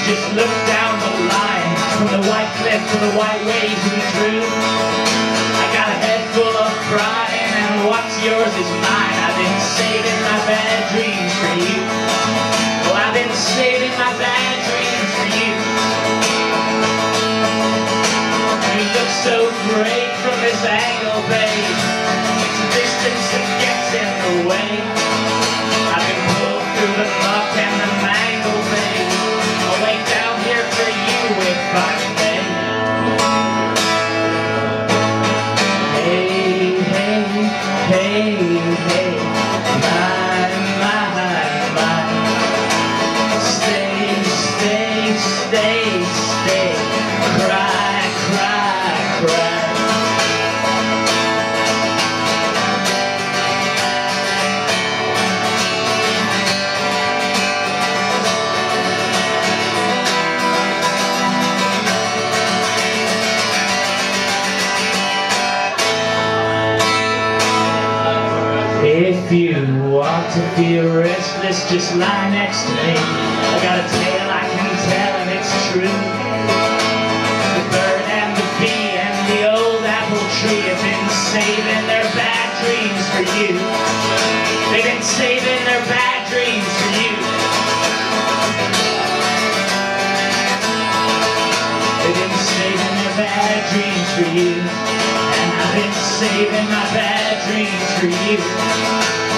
Just look down the line, from the white cliff to the white waves we drew. I got a head full of pride, and what's yours is mine. I've been saving my bad dreams for you. Oh, I've been saving my bad dreams for you. You look so great from this angle, babe. It's the distance that gets in the way. I've been pulled through the muck and the mangle, babe. I'll wait down here for you if I may. Hey, hey, hey, hey, my, my. Stay, stay, stay, stay. Cry, cry, cry. If you want to feel restless, just lie next to me. I got a tale I can tell and it's true. The bird and the bee and the old apple tree have been saving their bad dreams for you. They've been saving their bad dreams for you. They've been saving their bad dreams for you. And I've been saving my bad dreams for you.